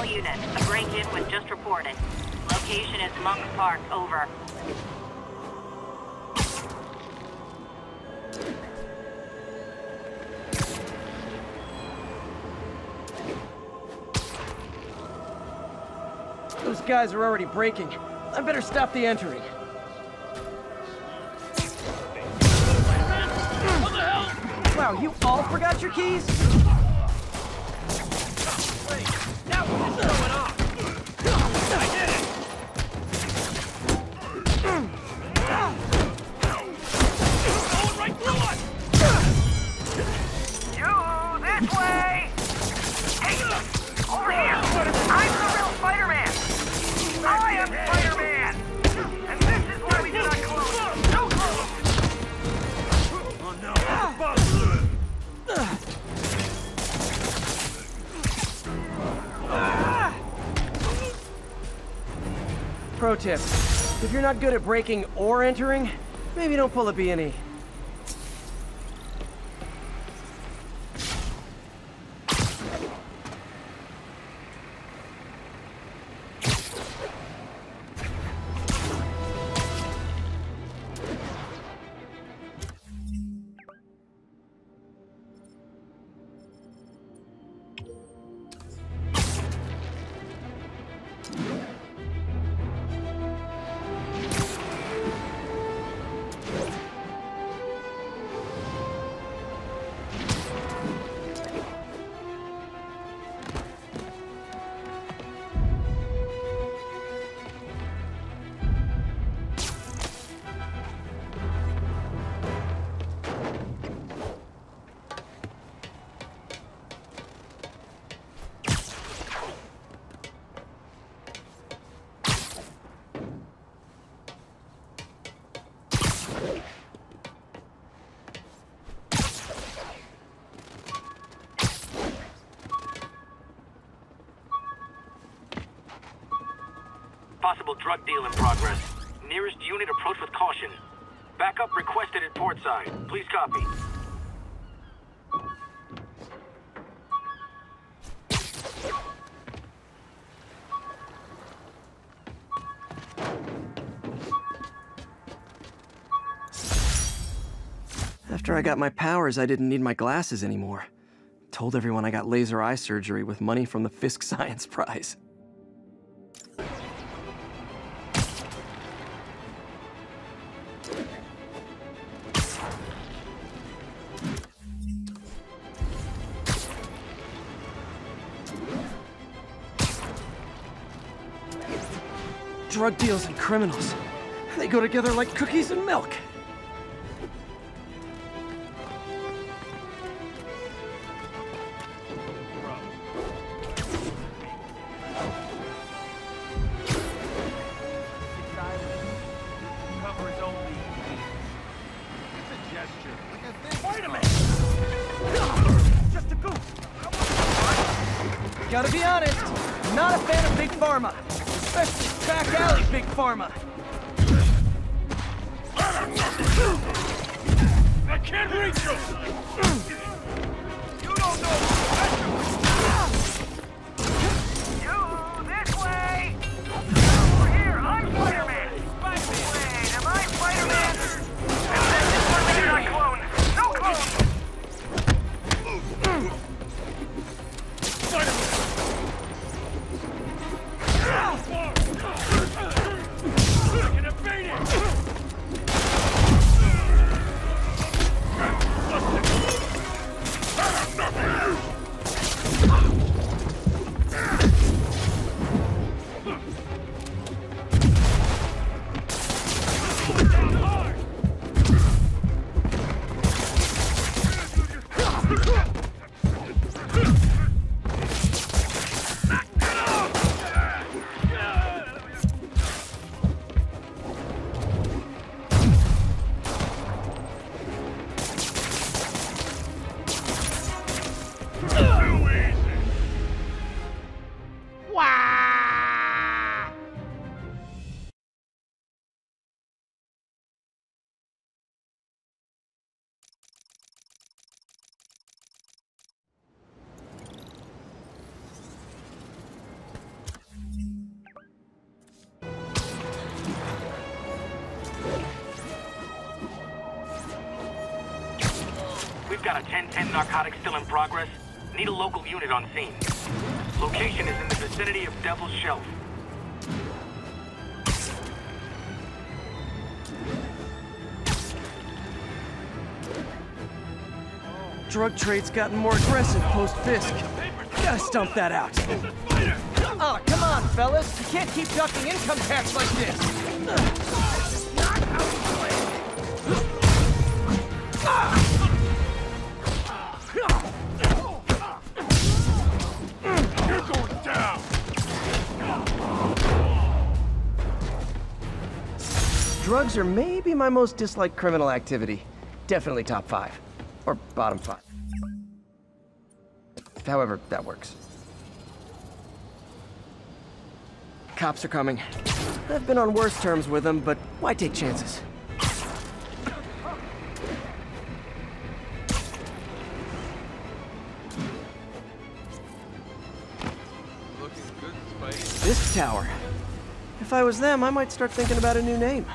units. A break-in was just reported. Location is Monk Park. Over. Those guys are already breaking. I better stop the entering. What the hell? Wow, you all forgot your keys? Wait, now what's going on? I did it! Going right through us! You, this way! Hey, over here! I'm the real Spider-Man! I am Spider-Man! And this is why we do not close! No close! Oh no, the boss! Pro tip, if you're not good at breaking or entering, maybe don't pull a B&E. Possible drug deal in progress. Nearest unit approach with caution. Backup requested at portside. Please copy. After I got my powers, I didn't need my glasses anymore. Told everyone I got laser eye surgery with money from the Fisk Science Prize. Drug deals and criminals. They go together like cookies and milk. Gotta be honest, not a fan of Big Pharma. Especially back alley Big Pharma. I can't reach you! You don't know You, this way! Over here, I'm Spider-Man! Wait, am I Spider-Man? And this is why we do not clone! No clone! I can evade it! Nothing! got a 10-10 narcotics still in progress. Need a local unit on scene. Location is in the vicinity of Devil's Shelf. Drug trade's gotten more aggressive post-Fisk. Gotta stump that out. Oh, come on, fellas. You can't keep ducking income tax like this. You're going down! Drugs are maybe my most disliked criminal activity. Definitely top 5. Or bottom 5. However, that works. Cops are coming. I've been on worse terms with them, but why take chances? Looking good, Spidey. This tower. If I was them, I might start thinking about a new name.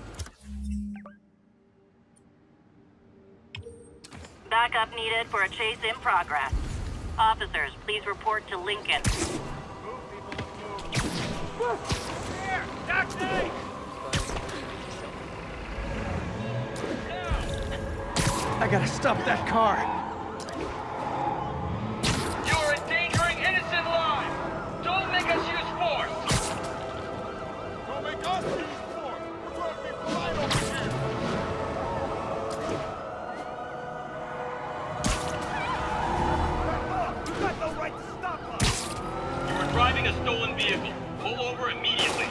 Backup needed for a chase in progress. Officers, please report to Lincoln. Here! Taxi! I gotta stop that car. You're endangering innocent lives! Don't make us use force! Don't make us use force! We're trying to be polite over here! You got no right to stop us! You were driving a stolen vehicle. Pull over immediately.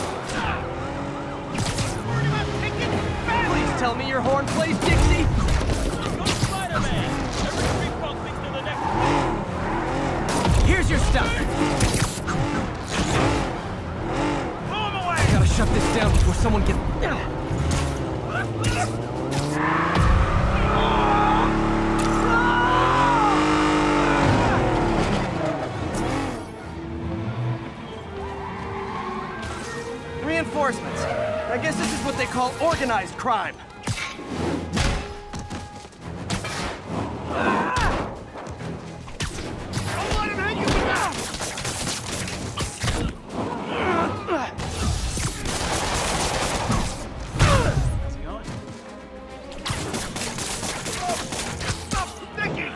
Please tell me your horn plays Dixie. Go Spider-Man! Every bumping to the next. Here's your stuff. Blow him away! Gotta shut this down before someone gets... Reinforcements. I guess this is what they call organized crime. Don't let him hit you with that! Stop sticking!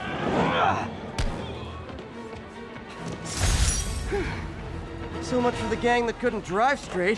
So much for the gang that couldn't drive straight.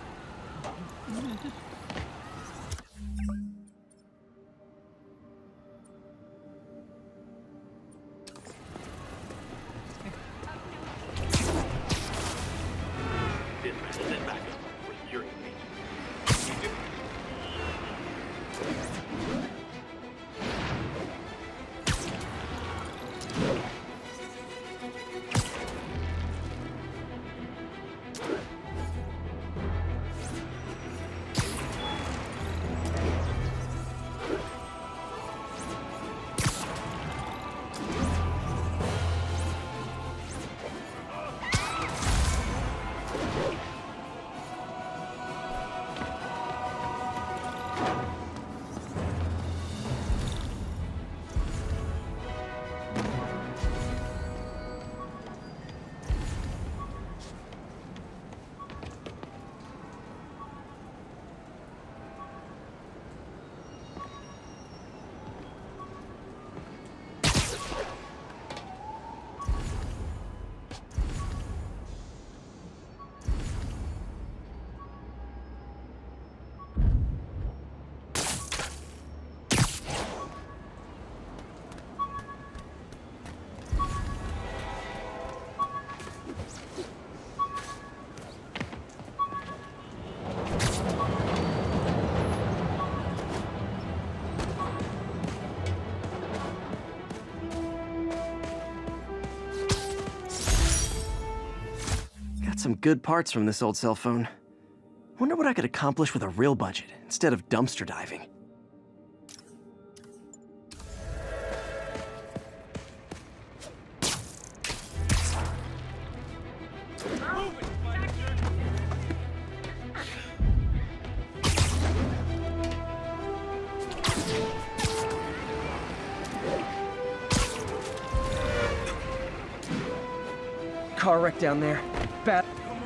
Some good parts from this old cell phone. Wonder what I could accomplish with a real budget instead of dumpster diving. car wreck down there. Bad.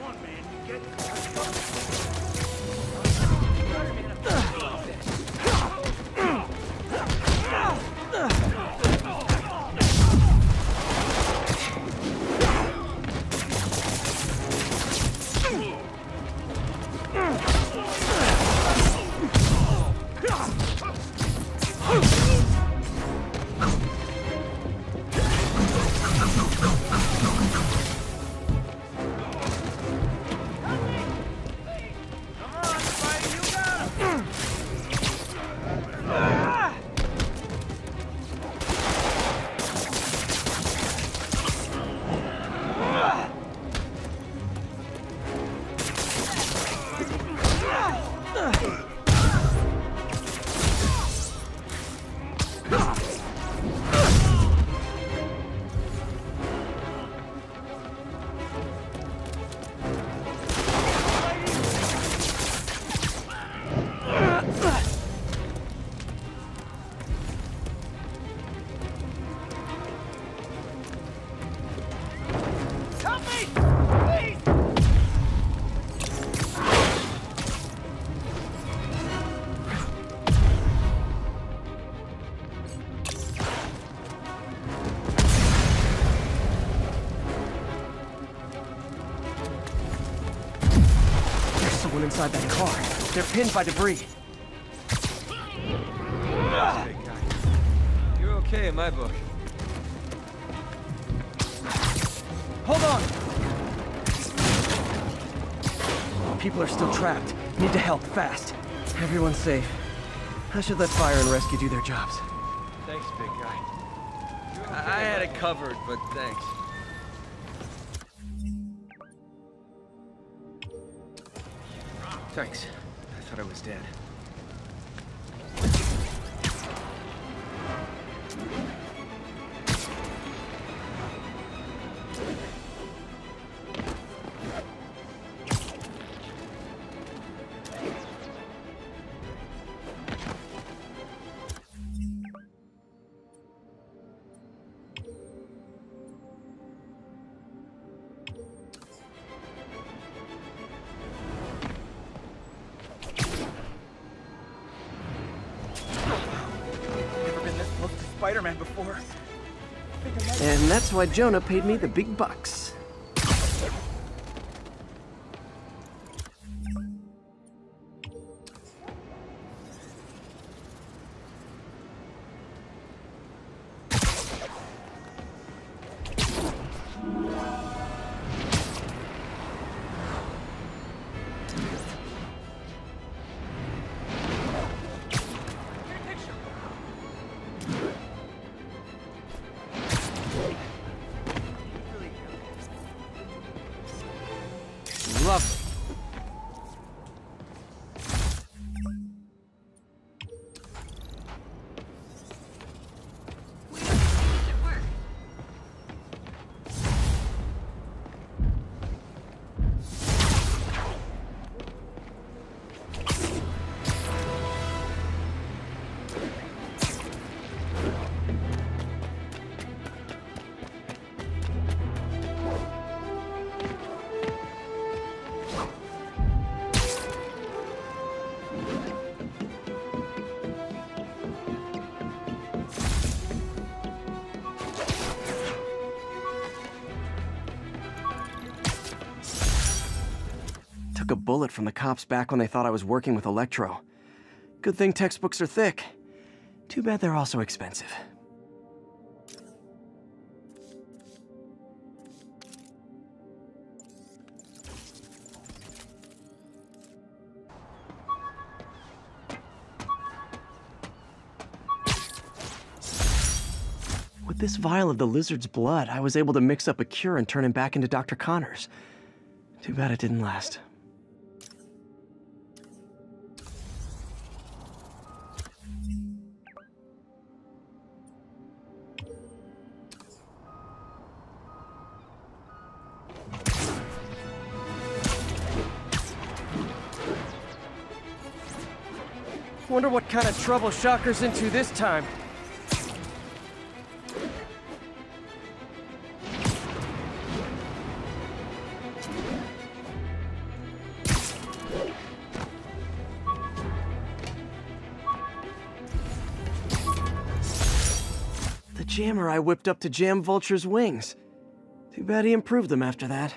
Inside that car. They're pinned by debris. Big guy. You're okay in my book. Hold on! People are still trapped. Need to help, fast. Everyone's safe. I should let fire and rescue do their jobs. Thanks, big guy. I had it covered, but thanks. Thanks. I thought I was dead. Spider-Man before. And that's why Jonah paid me the big bucks. Lovely. Took a bullet from the cops back when they thought I was working with Electro. Good thing textbooks are thick. Too bad they're also expensive. With this vial of the lizard's blood, I was able to mix up a cure and turn him back into Dr. Connors. Too bad it didn't last. Wonder what kind of trouble Shocker's into this time. jammer I whipped up to jam Vulture's wings. Too bad he improved them after that.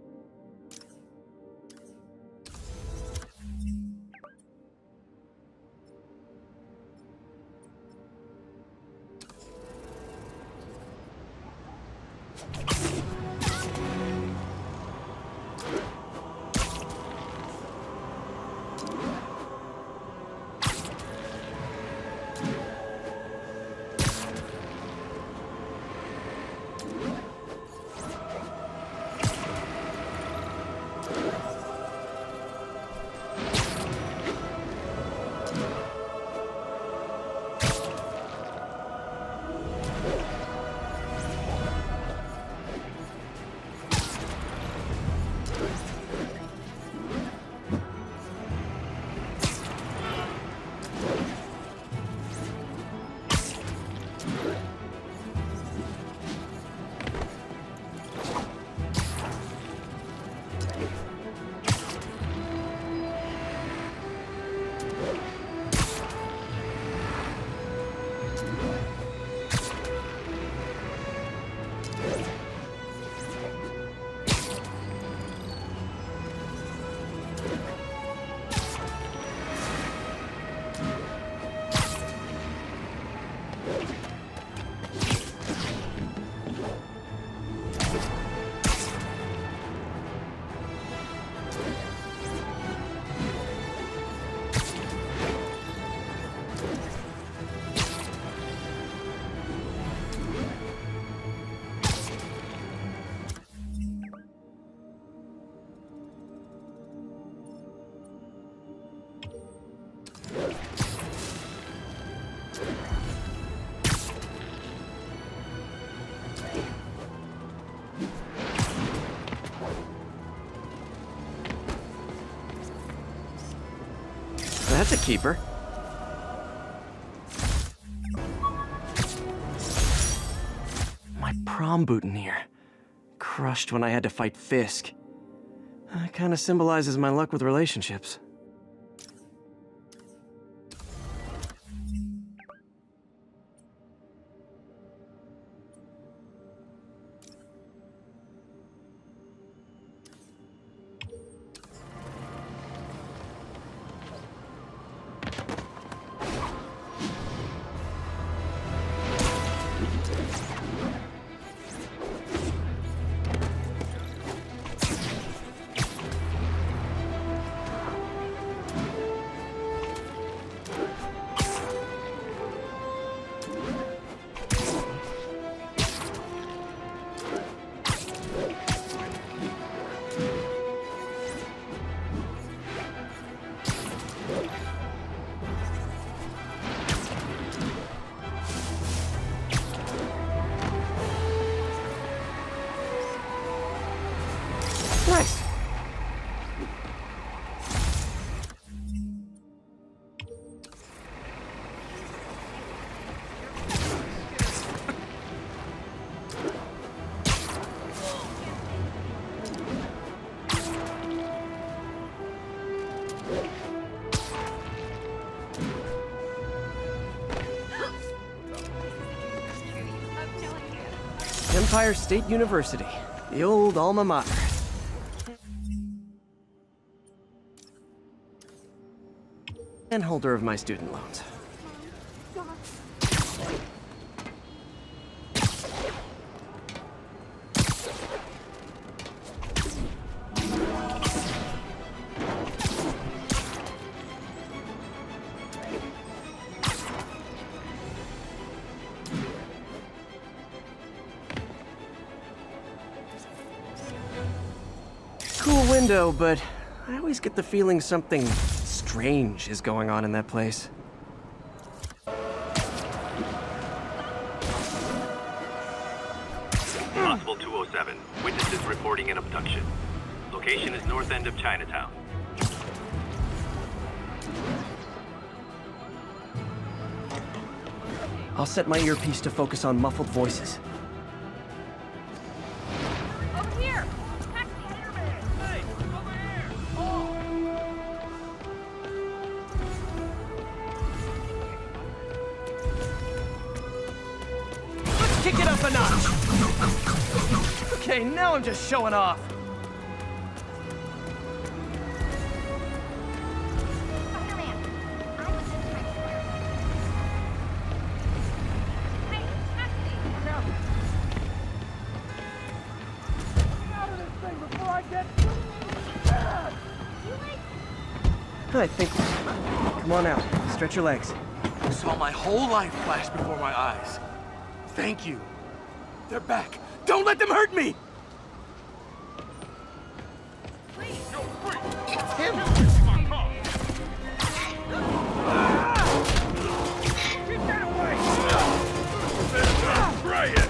That's a keeper. My prom boutonniere. Crushed when I had to fight Fisk. That kind of symbolizes my luck with relationships. Nice. Empire State University, the old alma mater. And holder of my student loans. Cool window, but I always get the feeling something strange is going on in that place. Possible 207. Witnesses reporting an abduction. Location is north end of Chinatown. I'll set my earpiece to focus on muffled voices. Over here! Taxi! Hey, over here! Oh! Kick it up a notch! Okay, now I'm just showing off. Spider-Man, I was in Times Square. Hey, taxi! No. I think... Come on out. Stretch your legs. I saw my whole life flash before my eyes. Thank you. They're back. Don't let them hurt me! It's him! Keep that away! Brian!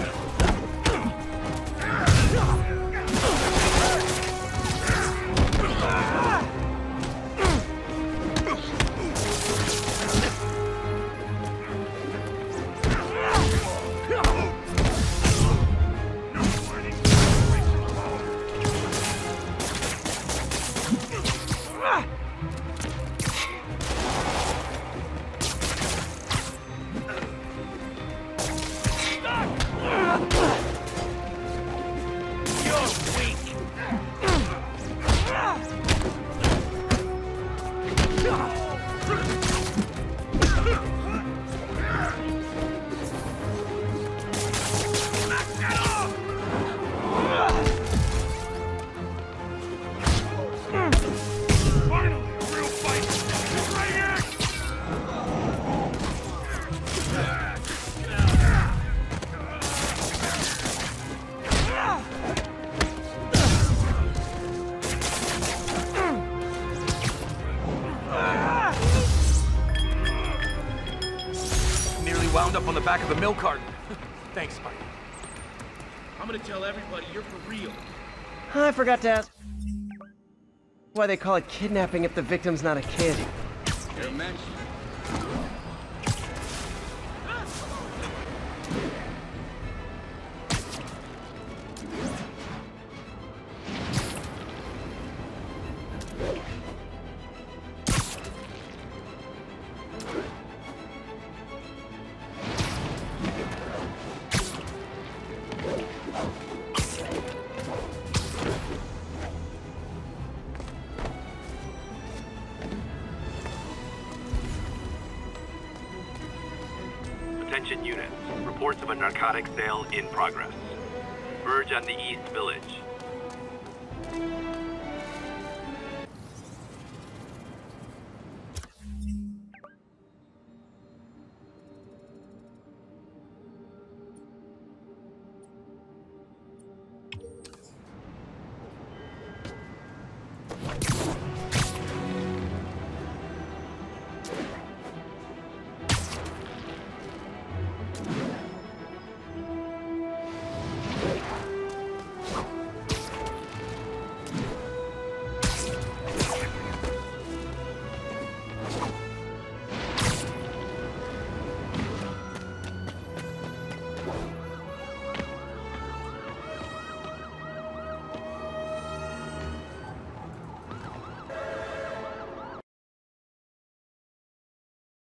Wound up on the back of a milk carton. Thanks, Spike. I'm gonna tell everybody you're for real. I forgot to ask why they call it kidnapping if the victim's not a kid. You're mentioned. Attention units. Reports of a narcotic sale in progress. Verge on the East Village.